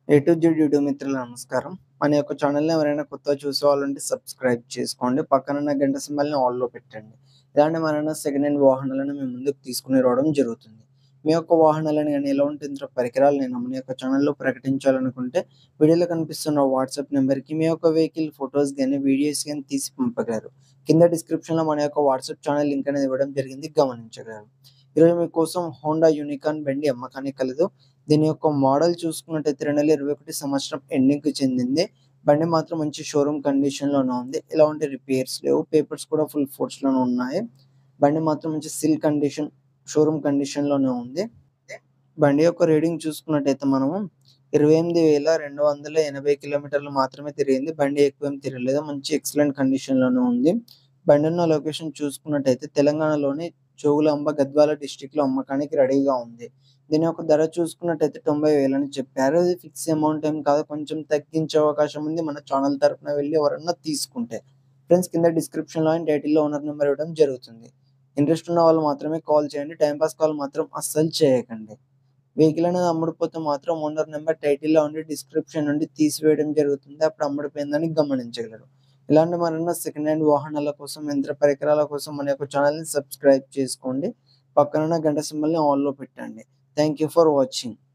A to Z YouTube మిత్రులకు నమస్కారం. మన యొక్క ఛానల్‌ని ఎవరైనా కొత్తగా చూసేవాళ్ళుంటే సబ్స్క్రైబ్ చేసుకోండి. పక్కనున్న గంట సింబల్‌ని ఆల్‌లో పెట్టండి. ఇలాంటి మరెన్నో సెకండ్ హ్యాండ్ వాహనాలను మీ ముందుకు తీసుకొని రావడం జరుగుతుంది. మీ యొక్క వాహనాలను గాని, ఎలాంటి ఇతర పరికరాలను మన యొక్క ఛానల్‌లో ప్రకటించాలనుకుంటే వీడియోలో కనిపిస్తున్న వాట్సాప్ నంబర్‌కి మీ యొక్క వెహికల్ ఫోటోస్ గాని, వీడియోస్ గాని తీసి పంపగలరు. కింద డిస్క్రిప్షన్‌లో మన యొక్క వాట్సాప్ ఛానల్ లింక్ అనేది ఇవ్వడం జరిగింది గమనించగలరు. ఈరోజు మీకోసం హోండా యూనికార్న్ బండి అమ్మకానికి కలదు. దీని యొక్క మోడల్ చూసుకున్నట్టయితే 2021 సంవత్సరం ఎండింగ్‌కి చెందింది. బండి మాత్రం మంచి షోరూమ్ కండిషన్‌లోనే ఉంది. ఎలాంటి రిపేర్స్ లేవు. పేపర్స్ కూడా ఫుల్ ఫోర్స్‌లోనే ఉన్నాయి. బండి మాత్రం మంచి సిల్ కండిషన్, షోరూమ్ కండిషన్‌లోనే ఉంది. బండి యొక్క రీడింగ్ చూసుకున్నట్టయితే మనము 28,280 కిలోమీటర్లు మాత్రమే తిరిగింది. బండి ఎక్కువేం తిరగలేదు. మంచి ఎక్సలెంట్ కండిషన్‌లోనే ఉంది. బండి ఉన్న లొకేషన్ చూసుకున్నట్టయితే తెలంగాణలోని జోగులాంబ, గద్వాల డిస్ట్రిక్ట్‌లో అమ్మకానికి రెడీగా ఉంది. దీని యొక్క ధర చూసుకున్నట్టయితే 90,000 అని చెప్పారు. ఇది ఫిక్స్ అమౌంట్ ఏం కాదు. కొంచెం తగ్గించే అవకాశం ఉంది. మన ఛానల్ తరపున వెళ్లి ఎవరన్నా తీసుకుంటే. ఫ్రెండ్స్ కింద డిస్క్రిప్షన్‌లో అండ్ టైటిల్‌లో ఓనర్ నంబర్ ఇవ్వడం జరుగుతుంది. ఇంట్రెస్ట్ ఉన్న వాళ్ళు మాత్రమే కాల్ చేయండి. టైమ్ పాస్ కాల్ మాత్రం అస్సలు చేయకండి. వెహికల్ అనేది అమ్ముడుపోతే మాత్రం ఓనర్ నంబర్ టైటిల్‌లో ఉండి డిస్క్రిప్షన్ నుండి తీసివేయడం జరుగుతుంది. అప్పుడు అమ్ముడుపోయిందని గమనించగలరు. ఇలాంటి మరెన్నో సెకండ్ హ్యాండ్ వాహనాల కోసం, యంత్ర పరికరాల కోసం మన యొక్క ఛానల్‌ని సబ్స్క్రైబ్ చేసుకోండి. పక్కనున్న గంట సింబల్‌ని ఆల్‌లో పెట్టండి. Thank you for watching.